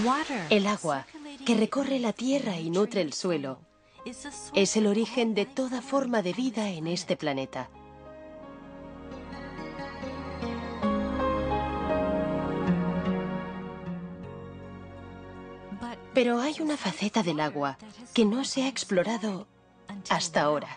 El agua, que recorre la tierra y nutre el suelo, es el origen de toda forma de vida en este planeta. Pero hay una faceta del agua que no se ha explorado hasta ahora.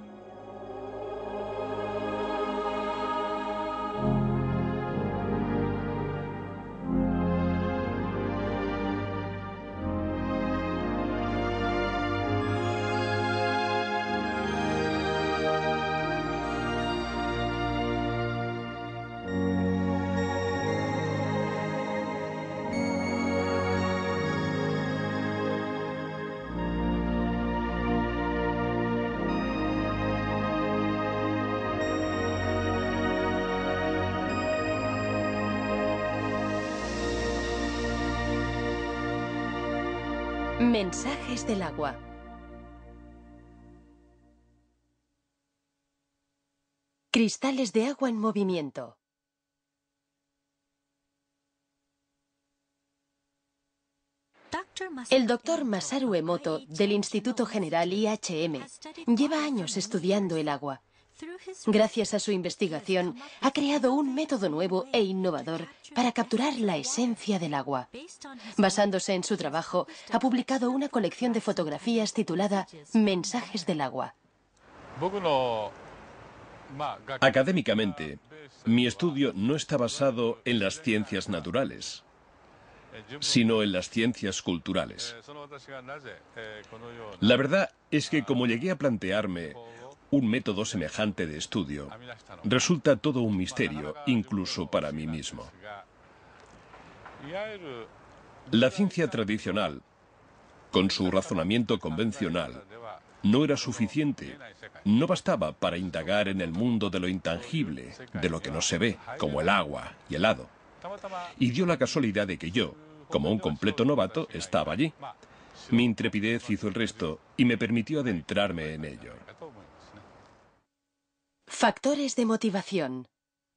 Mensajes del agua. Cristales de agua en movimiento. El doctor Masaru Emoto, del Instituto General IHM, lleva años estudiando el agua. Gracias a su investigación, ha creado un método nuevo e innovador para capturar la esencia del agua. Basándose en su trabajo, ha publicado una colección de fotografías titulada Mensajes del agua. Académicamente, mi estudio no está basado en las ciencias naturales, sino en las ciencias culturales. La verdad es que como llegué a plantearme un método semejante de estudio, resulta todo un misterio, incluso para mí mismo. La ciencia tradicional, con su razonamiento convencional, no era suficiente. No bastaba para indagar en el mundo de lo intangible, de lo que no se ve, como el agua y el hado. Y dio la casualidad de que yo, como un completo novato, estaba allí. Mi intrepidez hizo el resto y me permitió adentrarme en ello. Factores de motivación.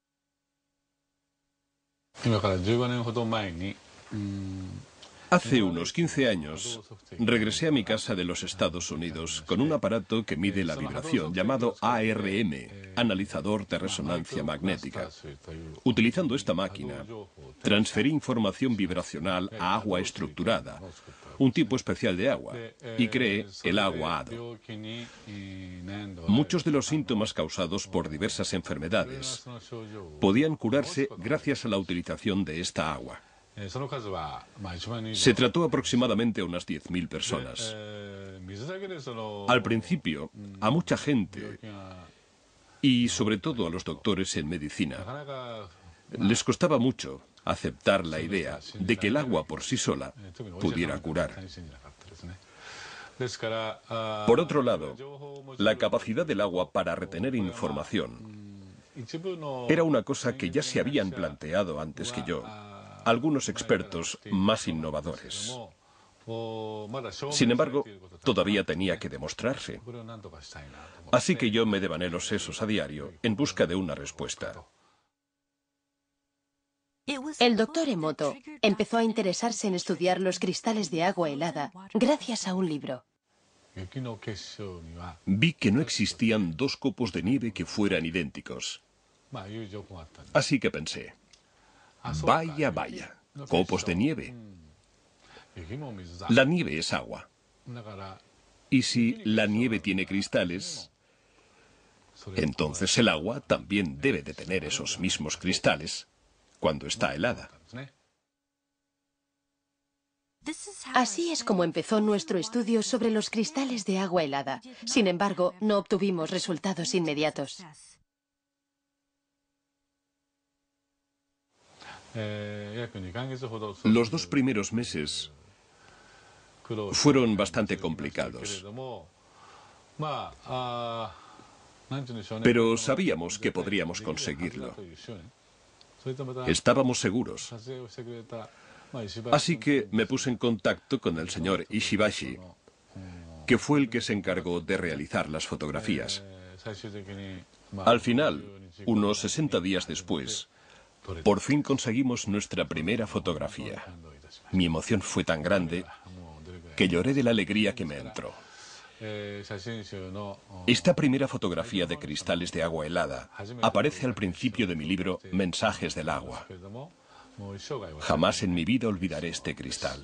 Hace unos 15 años, regresé a mi casa de los Estados Unidos con un aparato que mide la vibración llamado ARM, analizador de resonancia magnética. Utilizando esta máquina, transferí información vibracional a agua estructurada, un tipo especial de agua, y creé el agua hado. Muchos de los síntomas causados por diversas enfermedades podían curarse gracias a la utilización de esta agua. Se trató aproximadamente a unas 10.000 personas. Al principio, a mucha gente, y sobre todo a los doctores en medicina, les costaba mucho aceptar la idea de que el agua por sí sola pudiera curar. Por otro lado, la capacidad del agua para retener información era una cosa que ya se habían planteado antes que yo algunos expertos más innovadores. Sin embargo, todavía tenía que demostrarse. Así que yo me devané los sesos a diario en busca de una respuesta. El doctor Emoto empezó a interesarse en estudiar los cristales de agua helada gracias a un libro. Vi que no existían dos copos de nieve que fueran idénticos. Así que pensé, vaya, vaya, copos de nieve. La nieve es agua. Y si la nieve tiene cristales, entonces el agua también debe de tener esos mismos cristales cuando está helada. Así es como empezó nuestro estudio sobre los cristales de agua helada. Sin embargo, no obtuvimos resultados inmediatos. Los 2 primeros meses fueron bastante complicados. Pero sabíamos que podríamos conseguirlo. Estábamos seguros. Así que me puse en contacto con el señor Ishibashi, que fue el que se encargó de realizar las fotografías. Al final, unos 60 días después, por fin conseguimos nuestra primera fotografía. Mi emoción fue tan grande que lloré de la alegría que me entró. Esta primera fotografía de cristales de agua helada aparece al principio de mi libro Mensajes del agua. Jamás en mi vida olvidaré este cristal.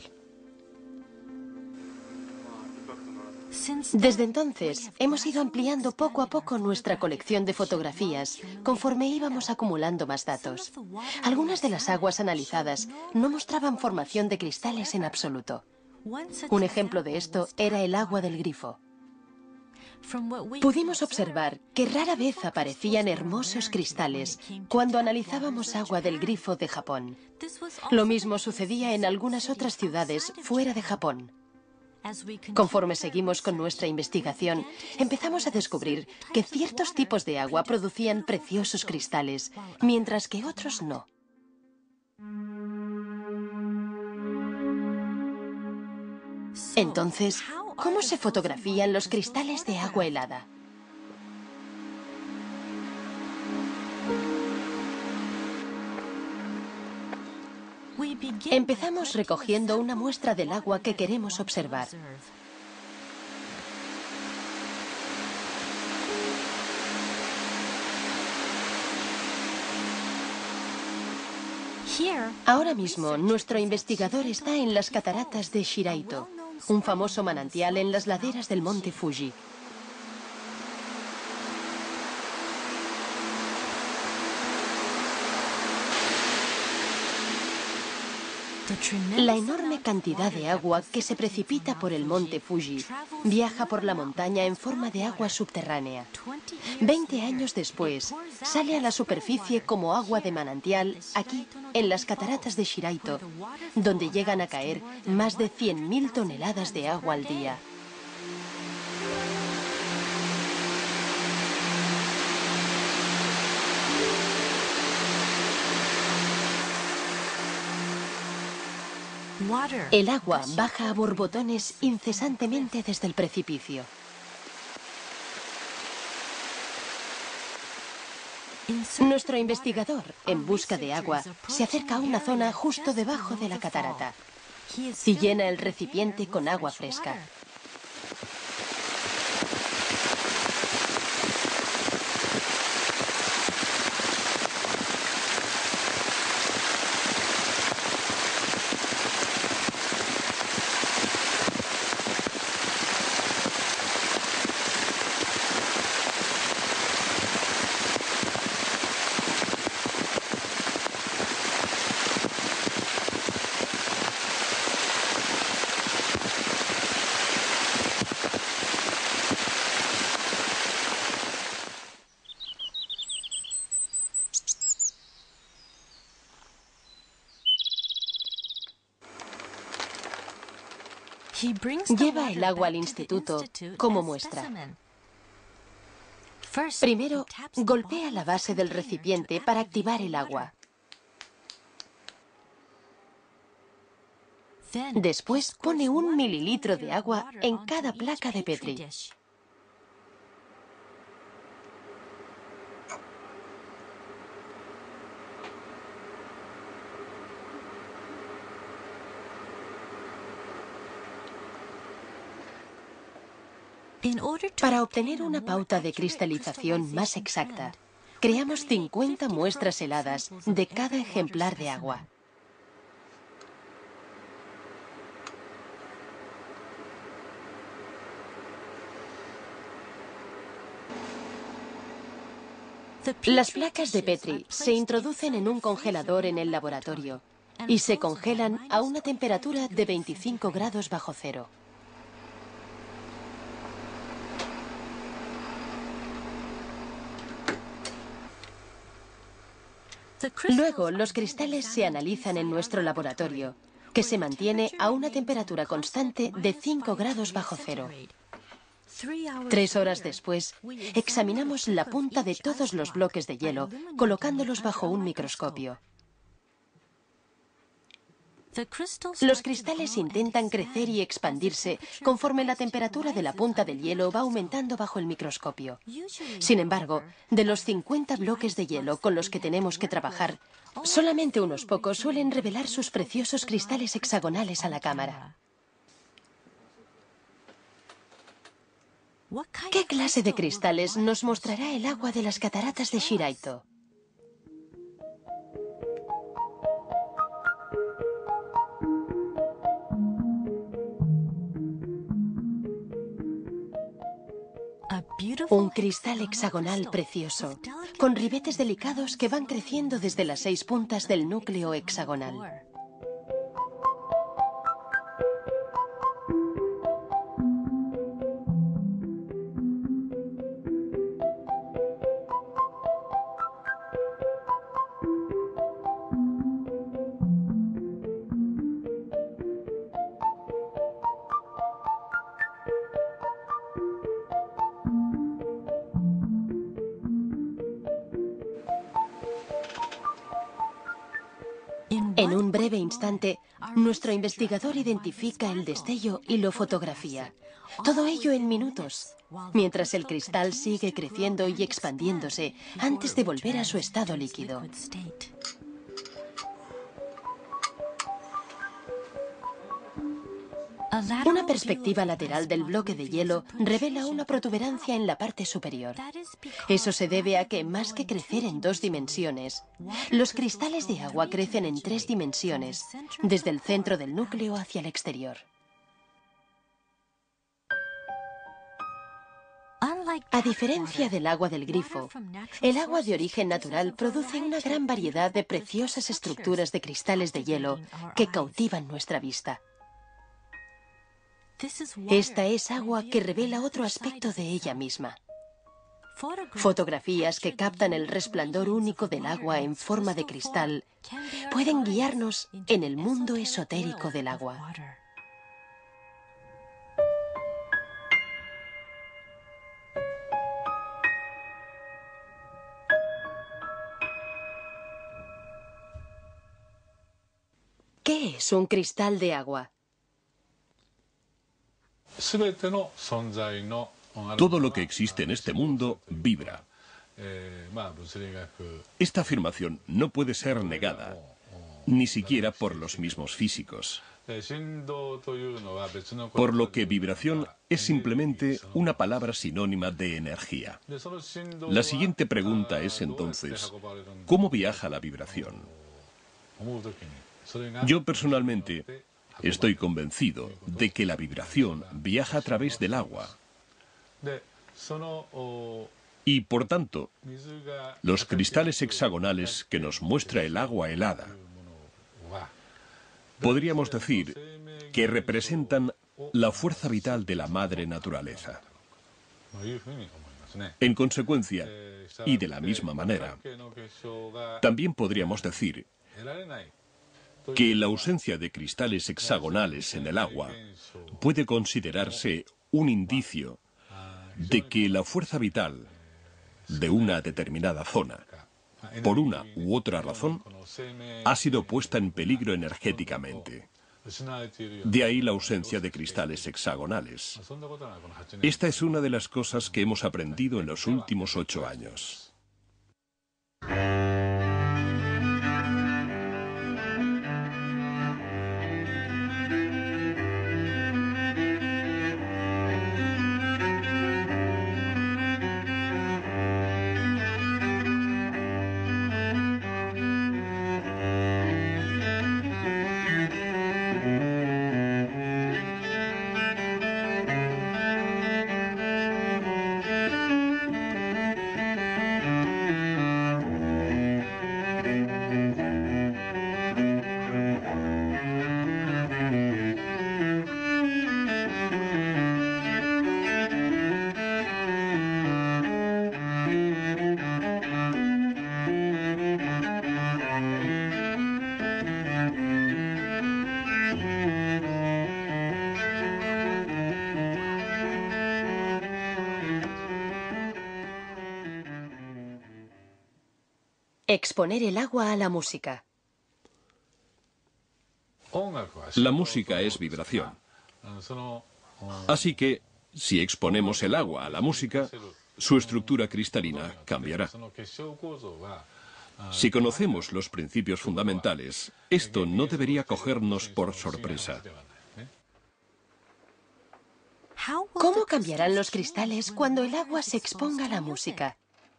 Desde entonces, hemos ido ampliando poco a poco nuestra colección de fotografías, conforme íbamos acumulando más datos. Algunas de las aguas analizadas no mostraban formación de cristales en absoluto. Un ejemplo de esto era el agua del grifo. Pudimos observar que rara vez aparecían hermosos cristales cuando analizábamos agua del grifo de Japón. Lo mismo sucedía en algunas otras ciudades fuera de Japón. Conforme seguimos con nuestra investigación, empezamos a descubrir que ciertos tipos de agua producían preciosos cristales, mientras que otros no. Entonces, ¿cómo se fotografían los cristales de agua helada? Empezamos recogiendo una muestra del agua que queremos observar. Ahora mismo, nuestro investigador está en las cataratas de Shiraito, un famoso manantial en las laderas del monte Fuji. La enorme cantidad de agua que se precipita por el monte Fuji viaja por la montaña en forma de agua subterránea. 20 años después, sale a la superficie como agua de manantial aquí, en las cataratas de Shiraito, donde llegan a caer más de 100.000 toneladas de agua al día. El agua baja a borbotones incesantemente desde el precipicio. Nuestro investigador, en busca de agua, se acerca a una zona justo debajo de la catarata y llena el recipiente con agua fresca. Lleva el agua al instituto como muestra. Primero, golpea la base del recipiente para activar el agua. Después pone 1 mililitro de agua en cada placa de Petri. Para obtener una pauta de cristalización más exacta, creamos 50 muestras heladas de cada ejemplar de agua. Las placas de Petri se introducen en un congelador en el laboratorio y se congelan a una temperatura de 25 grados bajo cero. Luego, los cristales se analizan en nuestro laboratorio, que se mantiene a una temperatura constante de 5 grados bajo cero. 3 horas después, examinamos la punta de todos los bloques de hielo, colocándolos bajo un microscopio. Los cristales intentan crecer y expandirse conforme la temperatura de la punta del hielo va aumentando bajo el microscopio. Sin embargo, de los 50 bloques de hielo con los que tenemos que trabajar, solamente unos pocos suelen revelar sus preciosos cristales hexagonales a la cámara. ¿Qué clase de cristales nos mostrará el agua de las cataratas de Shiraito? Un cristal hexagonal precioso, con ribetes delicados que van creciendo desde las 6 puntas del núcleo hexagonal. En un breve instante, nuestro investigador identifica el destello y lo fotografía. Todo ello en minutos, mientras el cristal sigue creciendo y expandiéndose antes de volver a su estado líquido. Una perspectiva lateral del bloque de hielo revela una protuberancia en la parte superior. Eso se debe a que, más que crecer en 2 dimensiones, los cristales de agua crecen en 3 dimensiones, desde el centro del núcleo hacia el exterior. A diferencia del agua del grifo, el agua de origen natural produce una gran variedad de preciosas estructuras de cristales de hielo que cautivan nuestra vista. Esta es agua que revela otro aspecto de ella misma. Fotografías que captan el resplandor único del agua en forma de cristal pueden guiarnos en el mundo esotérico del agua. ¿Qué es un cristal de agua? Todo lo que existe en este mundo vibra. Esta afirmación no puede ser negada, ni siquiera por los mismos físicos. Por lo que vibración es simplemente una palabra sinónima de energía. La siguiente pregunta es entonces, ¿cómo viaja la vibración? Yo personalmente estoy convencido de que la vibración viaja a través del agua. Y por tanto, los cristales hexagonales que nos muestra el agua helada, podríamos decir que representan la fuerza vital de la madre naturaleza. En consecuencia, y de la misma manera, también podríamos decir que la ausencia de cristales hexagonales en el agua puede considerarse un indicio de que la fuerza vital de una determinada zona, por una u otra razón, ha sido puesta en peligro energéticamente. De ahí la ausencia de cristales hexagonales. Esta es una de las cosas que hemos aprendido en los últimos 8 años. Exponer el agua a la música. La música es vibración. Así que, si exponemos el agua a la música, su estructura cristalina cambiará. Si conocemos los principios fundamentales, esto no debería cogernos por sorpresa. ¿Cómo cambiarán los cristales cuando el agua se exponga a la música?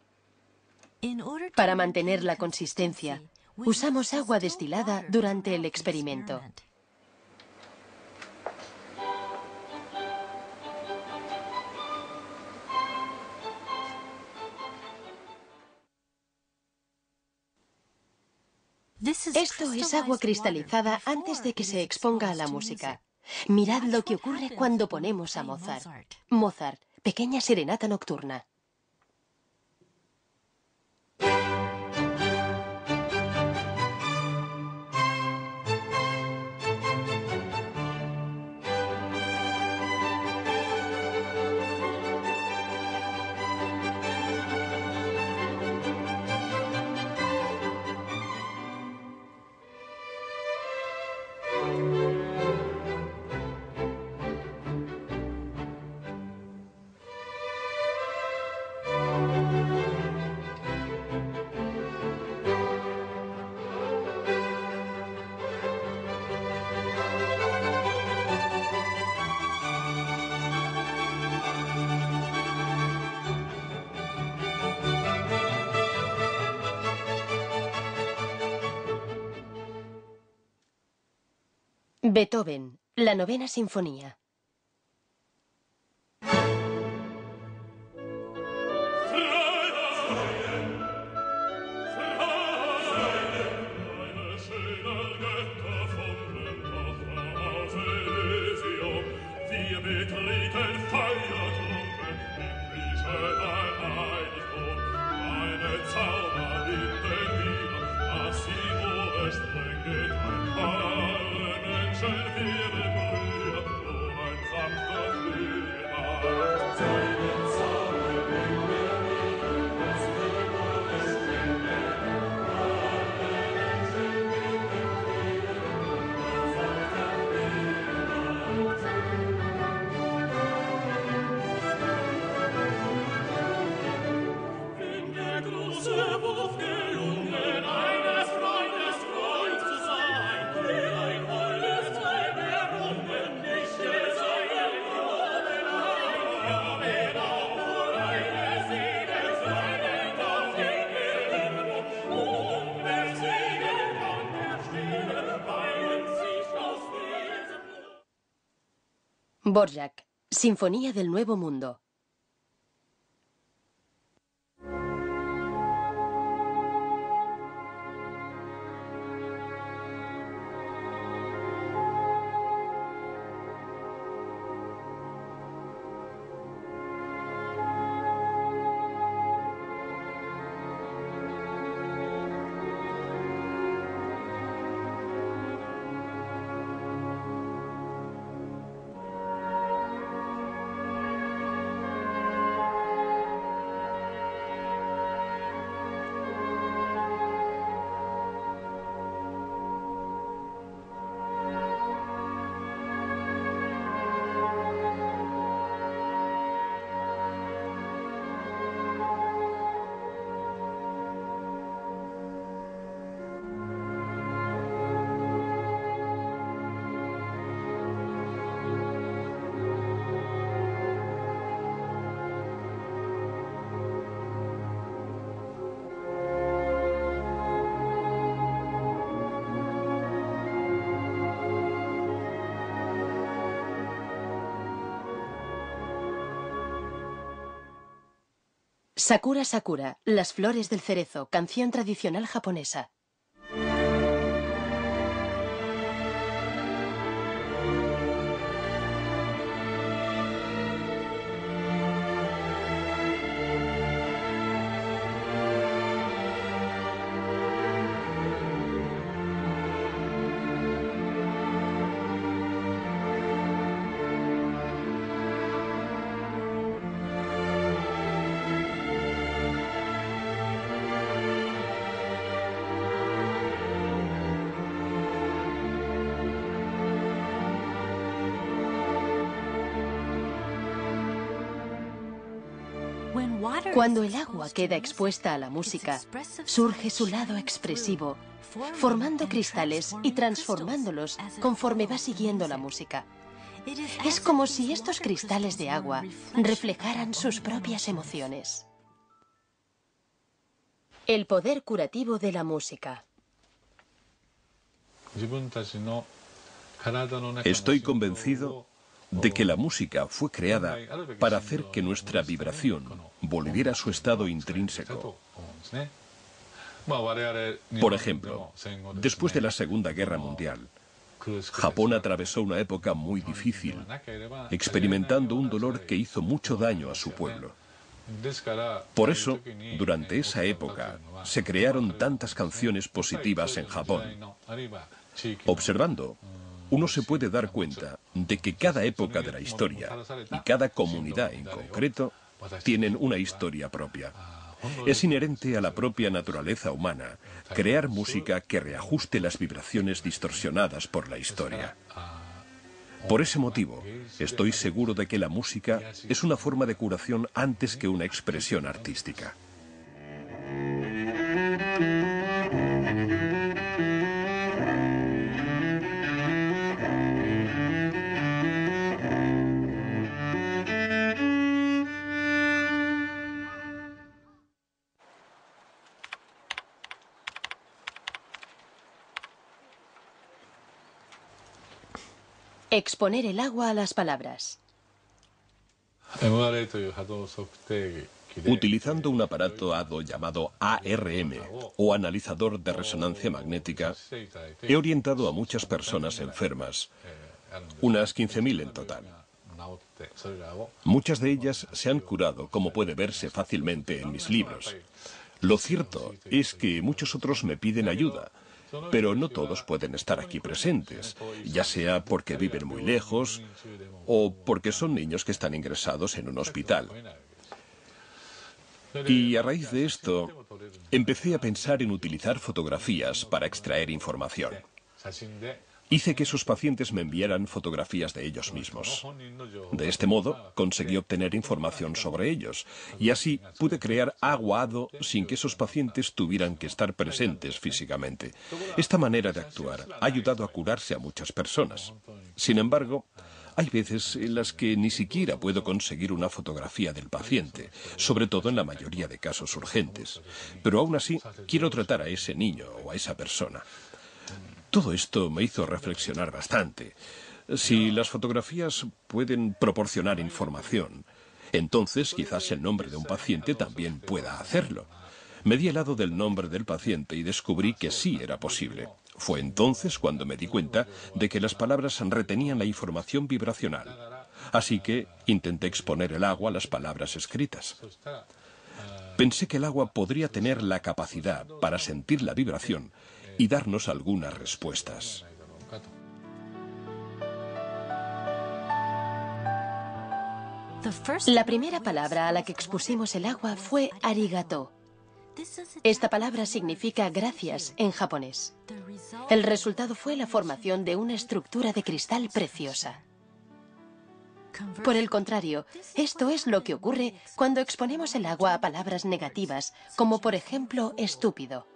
Para mantener la consistencia, usamos agua destilada durante el experimento. Esto es agua cristalizada antes de que se exponga a la música. Mirad lo que ocurre cuando ponemos a Mozart. Mozart, Pequeña Serenata Nocturna. Beethoven, la Novena Sinfonía. Dvorak, Sinfonía del Nuevo Mundo. Sakura Sakura, Las flores del cerezo, canción tradicional japonesa. Cuando el agua queda expuesta a la música, surge su lado expresivo, formando cristales y transformándolos conforme va siguiendo la música. Es como si estos cristales de agua reflejaran sus propias emociones. El poder curativo de la música. Estoy convencido de que la música fue creada para hacer que nuestra vibración volviera a su estado intrínseco. Por ejemplo, después de la Segunda Guerra Mundial, Japón atravesó una época muy difícil, experimentando un dolor que hizo mucho daño a su pueblo. Por eso, durante esa época, se crearon tantas canciones positivas en Japón. Observando, uno se puede dar cuenta de que cada época de la historia y cada comunidad en concreto tienen una historia propia. Es inherente a la propia naturaleza humana crear música que reajuste las vibraciones distorsionadas por la historia. Por ese motivo, estoy seguro de que la música es una forma de curación antes que una expresión artística. Exponer el agua a las palabras. Utilizando un aparato hado llamado ARM, o analizador de resonancia magnética, he orientado a muchas personas enfermas, unas 15.000 en total. Muchas de ellas se han curado, como puede verse fácilmente en mis libros. Lo cierto es que muchos otros me piden ayuda, pero no todos pueden estar aquí presentes, ya sea porque viven muy lejos o porque son niños que están ingresados en un hospital. Y a raíz de esto, empecé a pensar en utilizar fotografías para extraer información. Hice que esos pacientes me enviaran fotografías de ellos mismos. De este modo, conseguí obtener información sobre ellos, y así pude crear agua hado sin que esos pacientes tuvieran que estar presentes físicamente. Esta manera de actuar ha ayudado a curarse a muchas personas. Sin embargo, hay veces en las que ni siquiera puedo conseguir una fotografía del paciente, sobre todo en la mayoría de casos urgentes. Pero aún así, quiero tratar a ese niño o a esa persona. Todo esto me hizo reflexionar bastante. Si las fotografías pueden proporcionar información, entonces quizás el nombre de un paciente también pueda hacerlo. Me di helado del nombre del paciente y descubrí que sí era posible. Fue entonces cuando me di cuenta de que las palabras retenían la información vibracional. Así que intenté exponer el agua a las palabras escritas. Pensé que el agua podría tener la capacidad para sentir la vibración y darnos algunas respuestas. La primera palabra a la que expusimos el agua fue arigato. Esta palabra significa gracias en japonés. El resultado fue la formación de una estructura de cristal preciosa. Por el contrario, esto es lo que ocurre cuando exponemos el agua a palabras negativas, como por ejemplo estúpido.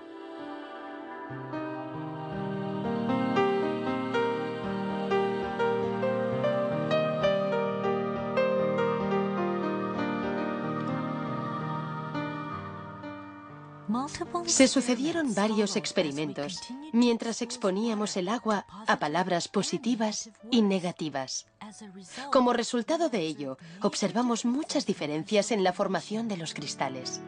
Se sucedieron varios experimentos mientras exponíamos el agua a palabras positivas y negativas. Como resultado de ello, observamos muchas diferencias en la formación de los cristales.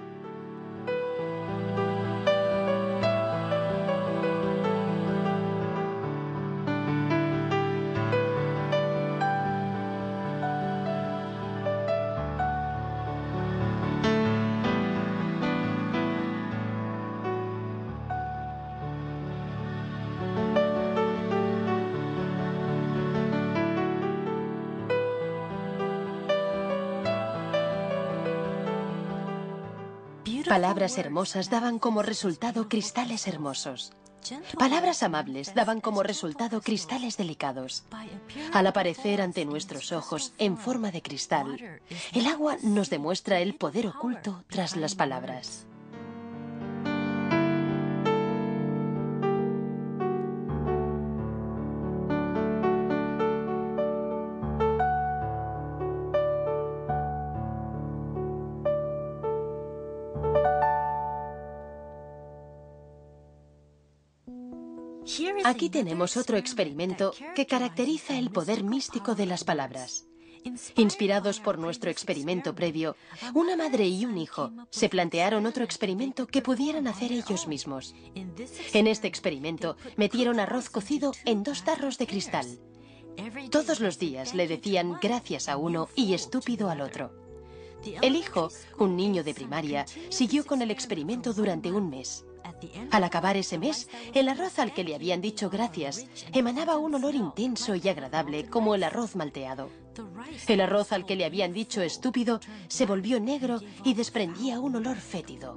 Palabras hermosas daban como resultado cristales hermosos. Palabras amables daban como resultado cristales delicados. Al aparecer ante nuestros ojos en forma de cristal, el agua nos demuestra el poder oculto tras las palabras. Aquí tenemos otro experimento que caracteriza el poder místico de las palabras. Inspirados por nuestro experimento previo, una madre y un hijo se plantearon otro experimento que pudieran hacer ellos mismos. En este experimento metieron arroz cocido en 2 tarros de cristal. Todos los días le decían gracias a uno y estúpido al otro. El hijo, un niño de primaria, siguió con el experimento durante un mes. Al acabar ese mes, el arroz al que le habían dicho gracias emanaba un olor intenso y agradable como el arroz malteado. El arroz al que le habían dicho estúpido se volvió negro y desprendía un olor fétido.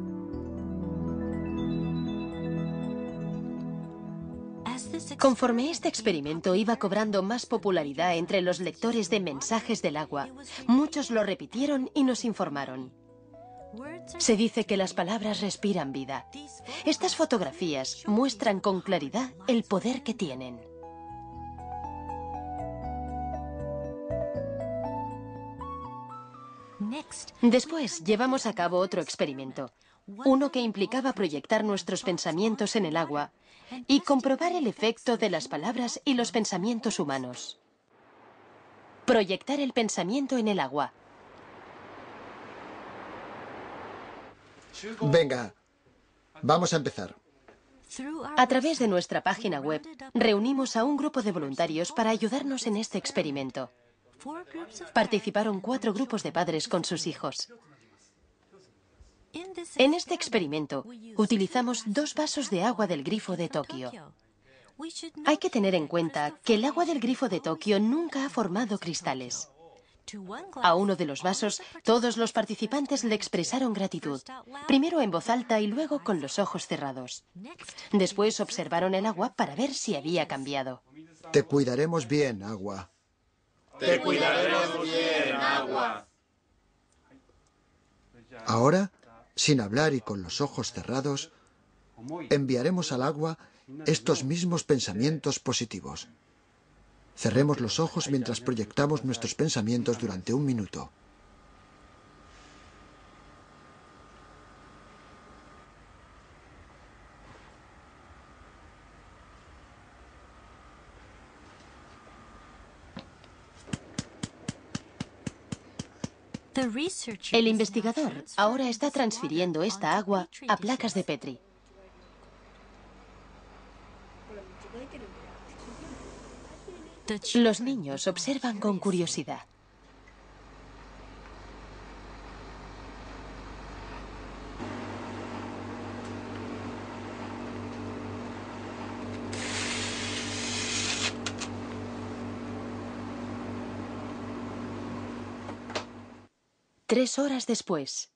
Conforme este experimento iba cobrando más popularidad entre los lectores de mensajes del agua, muchos lo repitieron y nos informaron. Se dice que las palabras respiran vida. Estas fotografías muestran con claridad el poder que tienen. Después llevamos a cabo otro experimento, uno que implicaba proyectar nuestros pensamientos en el agua y comprobar el efecto de las palabras y los pensamientos humanos. Proyectar el pensamiento en el agua. Venga, vamos a empezar. A través de nuestra página web, reunimos a un grupo de voluntarios para ayudarnos en este experimento. Participaron 4 grupos de padres con sus hijos. En este experimento, utilizamos 2 vasos de agua del grifo de Tokio. Hay que tener en cuenta que el agua del grifo de Tokio nunca ha formado cristales. A uno de los vasos, todos los participantes le expresaron gratitud, primero en voz alta y luego con los ojos cerrados. Después observaron el agua para ver si había cambiado. Te cuidaremos bien, agua. Te cuidaremos bien, agua. Ahora, sin hablar y con los ojos cerrados, enviaremos al agua estos mismos pensamientos positivos. Cerremos los ojos mientras proyectamos nuestros pensamientos durante 1 minuto. El investigador ahora está transfiriendo esta agua a placas de Petri. Los niños observan con curiosidad. Tres horas después.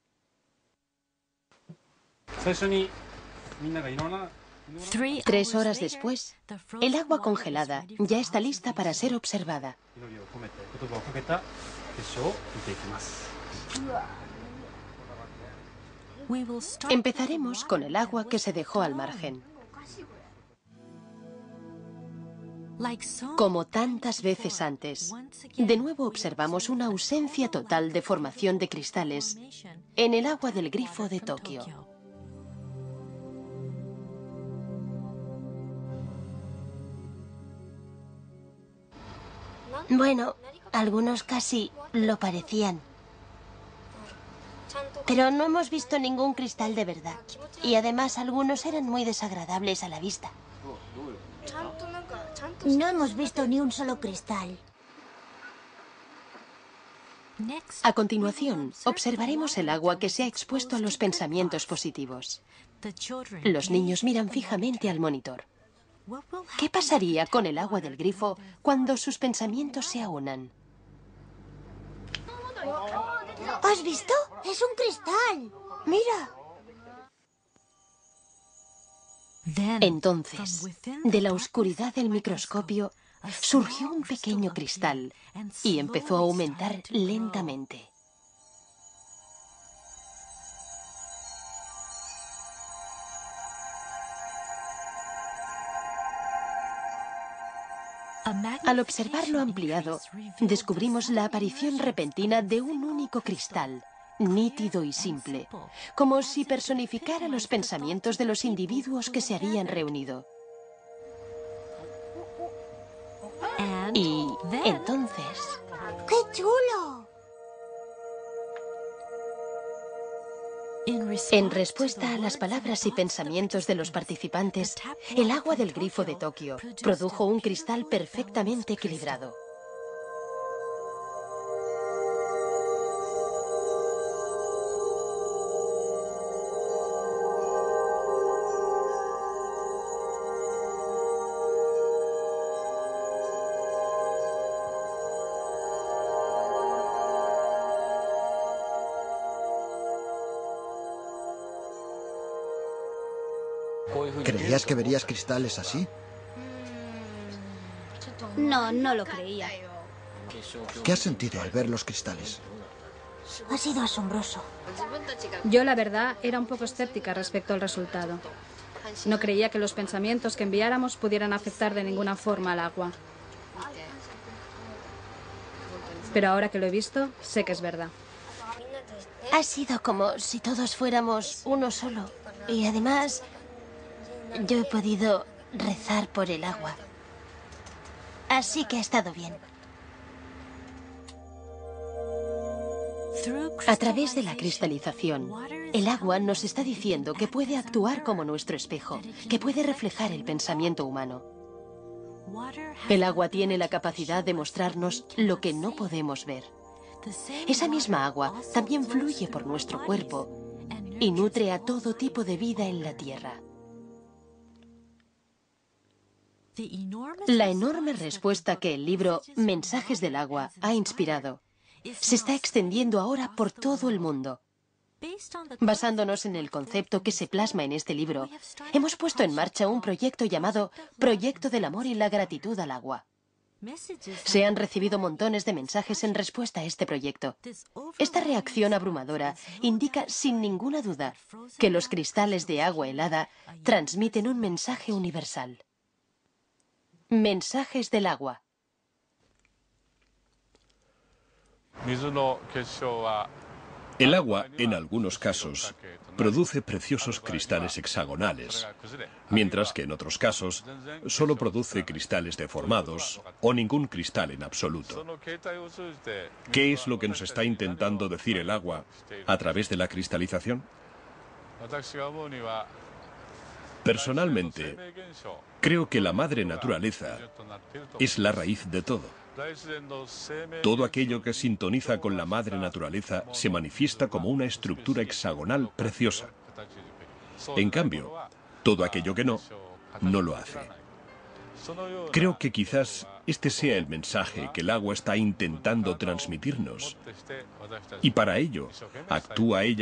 3 horas después, el agua congelada ya está lista para ser observada. Empezaremos con el agua que se dejó al margen. Como tantas veces antes, de nuevo observamos una ausencia total de formación de cristales en el agua del grifo de Tokio. Bueno, algunos casi lo parecían. Pero no hemos visto ningún cristal de verdad. Y además algunos eran muy desagradables a la vista. No hemos visto ni un solo cristal. A continuación, observaremos el agua que se ha expuesto a los pensamientos positivos. Los niños miran fijamente al monitor. ¿Qué pasaría con el agua del grifo cuando sus pensamientos se aunan? ¿Has visto? ¡Es un cristal! ¡Mira! Entonces, de la oscuridad del microscopio, surgió un pequeño cristal y empezó a aumentar lentamente. Al observarlo ampliado, descubrimos la aparición repentina de un único cristal, nítido y simple, como si personificara los pensamientos de los individuos que se habían reunido. Y entonces... ¡Qué chulo! En respuesta a las palabras y pensamientos de los participantes, el agua del grifo de Tokio produjo un cristal perfectamente equilibrado. ¿Creías que verías cristales así? No, no lo creía. ¿Qué has sentido al ver los cristales? Ha sido asombroso. Yo, la verdad, era un poco escéptica respecto al resultado. No creía que los pensamientos que enviáramos pudieran afectar de ninguna forma al agua. Pero ahora que lo he visto, sé que es verdad. Ha sido como si todos fuéramos uno solo. Y además, yo he podido rezar por el agua. Así que ha estado bien. A través de la cristalización, el agua nos está diciendo que puede actuar como nuestro espejo, que puede reflejar el pensamiento humano. El agua tiene la capacidad de mostrarnos lo que no podemos ver. Esa misma agua también fluye por nuestro cuerpo y nutre a todo tipo de vida en la Tierra. La enorme respuesta que el libro Mensajes del agua ha inspirado se está extendiendo ahora por todo el mundo. Basándonos en el concepto que se plasma en este libro, hemos puesto en marcha un proyecto llamado Proyecto del Amor y la Gratitud al Agua. Se han recibido montones de mensajes en respuesta a este proyecto. Esta reacción abrumadora indica sin ninguna duda que los cristales de agua helada transmiten un mensaje universal. Mensajes del agua. El agua, en algunos casos, produce preciosos cristales hexagonales, mientras que en otros casos solo produce cristales deformados o ningún cristal en absoluto. ¿Qué es lo que nos está intentando decir el agua a través de la cristalización? Personalmente, creo que la madre naturaleza es la raíz de todo. Todo aquello que sintoniza con la madre naturaleza se manifiesta como una estructura hexagonal preciosa. En cambio, todo aquello que no, no lo hace. Creo que quizás este sea el mensaje que el agua está intentando transmitirnos. Y para ello, actúa ella